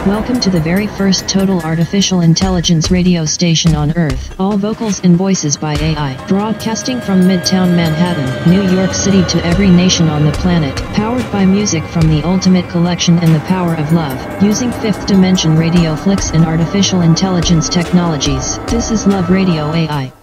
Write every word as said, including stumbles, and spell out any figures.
Welcome to the very first total artificial intelligence radio station on Earth. All vocals and voices by A I. Broadcasting from Midtown Manhattan, New York City to every nation on the planet. Powered by music from the Ultimate Collection and the Power of Love. Using fifth dimension Radioflix and artificial intelligence technologies. This is Love Radio A I.